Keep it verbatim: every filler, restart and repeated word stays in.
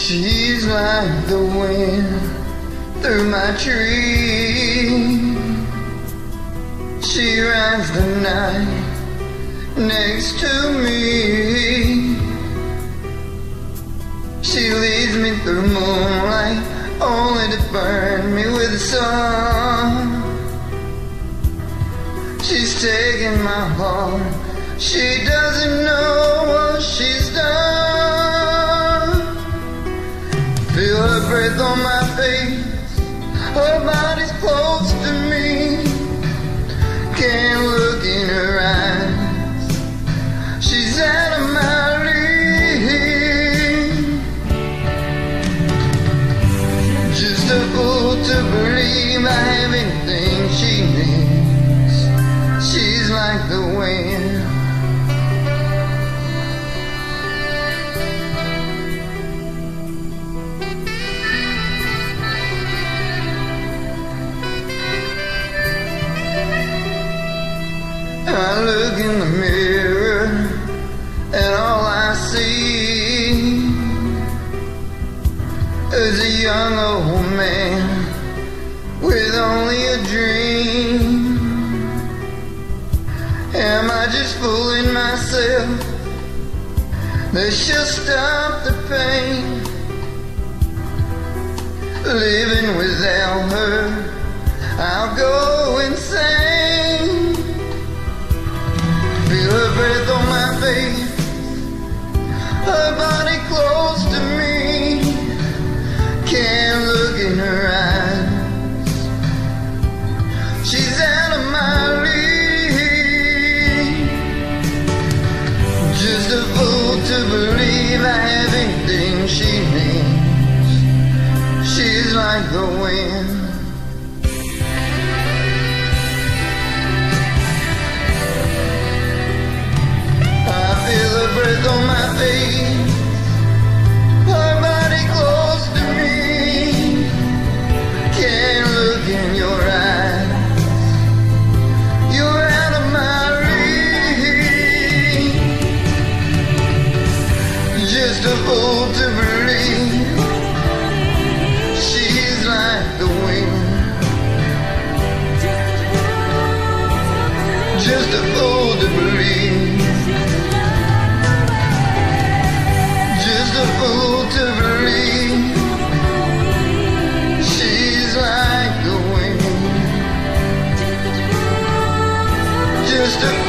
She's like the wind through my tree. She rides the night next to me. She leads me through moonlight, only to burn me with the sun. She's taking my heart, she doesn't know what she's done. Feel her breath on my face, her body's close to me. Can't look in her eyes, she's out of my league. Just a fool to believe I have anything she needs. She's like the wind. I look in the mirror and all I see is a young old man with only a dream. Am I just fooling myself that she'll stop the pain? Living without her, I'll go insane. Feel her breath on my face, her body close to me. Can't look in her eyes, she's out of my league. Just a fool to believe I have anything she needs. She's like the wind. Breath on my face, her body close to me. Can't look in your eyes, you're out of my reach. Just a fool to believe she's like the wind. Just a fool to believe. Just a fool to believe she's like the wind. Just a